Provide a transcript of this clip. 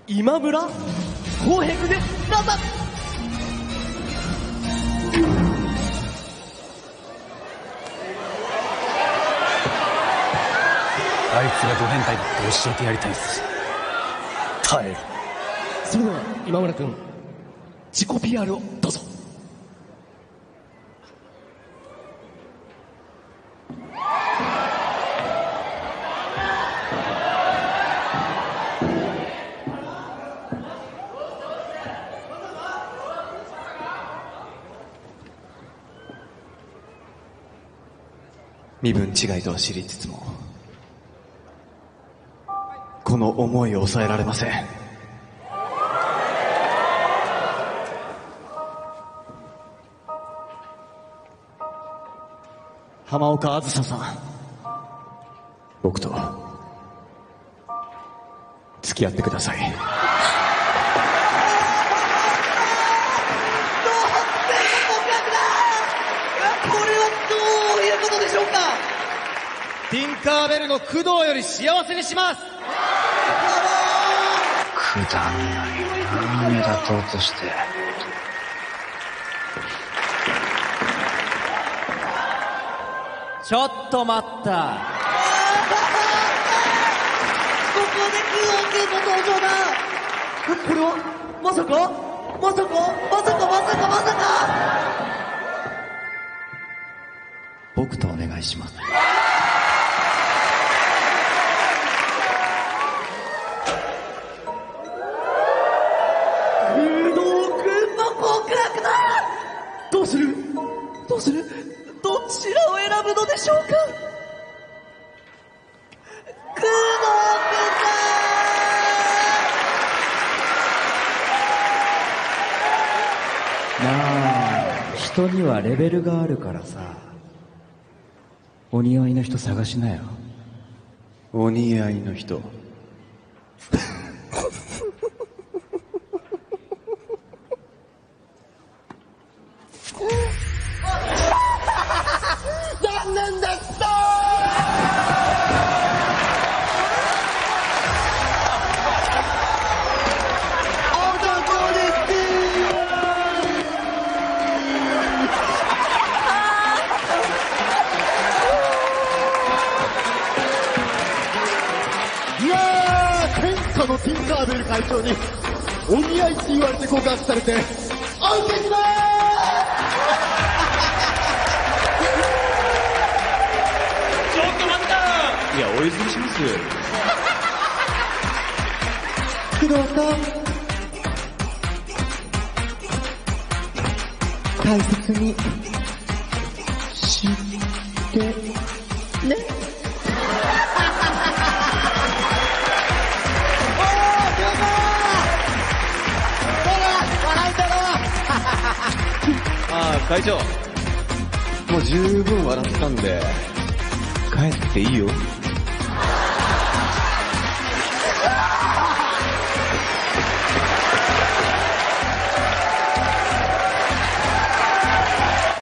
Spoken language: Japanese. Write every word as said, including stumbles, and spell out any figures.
今村浩平君でどうぞ。 あいつがド変態だって教えてやりたいっす。耐える。 それでは今村君、自己 ピーアール をどうぞ。 身分違いとは知りつつもこの思いを抑えられません。浜岡あずささん、僕と付き合ってください。 ティンカーベルの工藤より幸せにします。 くだんないな、目立とうとして。 ちょっと待った。ここで工藤君の登場だ。これはまさかまさかまさかまさかまさか。 僕とお願いします。 どうするどうするどちらを選ぶのでしょうか。工藤君さん。なあ、人にはレベルがあるからさ、お似合いの人探しなよ。 お似合いの人残念でした。 いやー、天下のティンカーベル会長にお似合いって言われて告白されて、お受けしまーす。 ちょっと待った。いや、お譲りします。 工藤さん、大切にしてね。 ああ、会長、もう十分笑ったんで帰っていいよ。